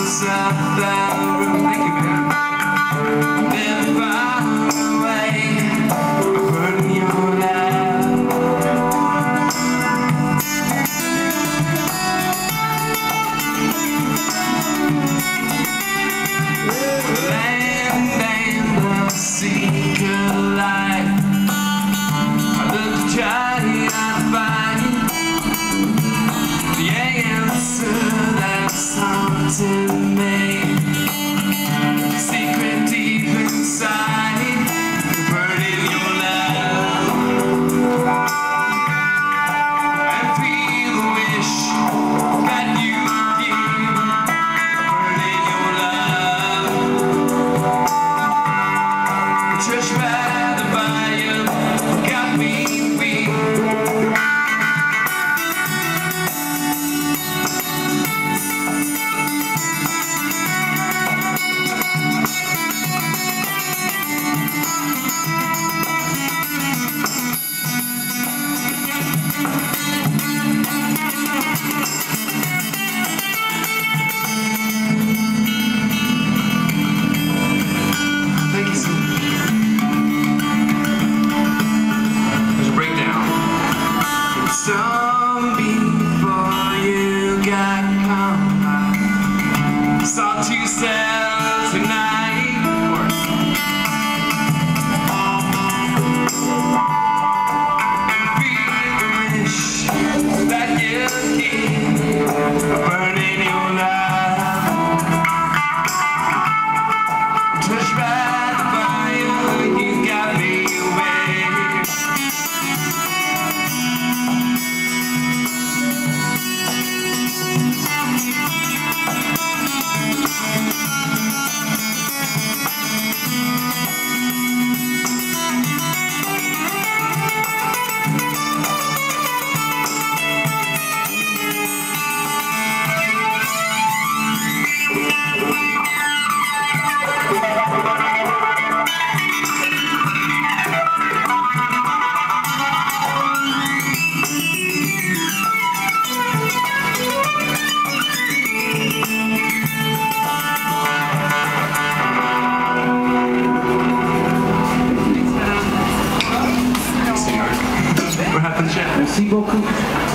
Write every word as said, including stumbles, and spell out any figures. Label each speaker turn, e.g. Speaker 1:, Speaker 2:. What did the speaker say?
Speaker 1: close up that room. Thank you, man. Never far away, burning your love. Land and the sea collide. I look to try and find the answer that's haunting me. Secret deep inside, burning your love. I feel the wish that you give, burning your love. Church by the fire got me weak. Some before you got home, saw two cells tonight. I feel the wish that you keep burning your love. Touched by the fire, you got me away.
Speaker 2: Merci beaucoup.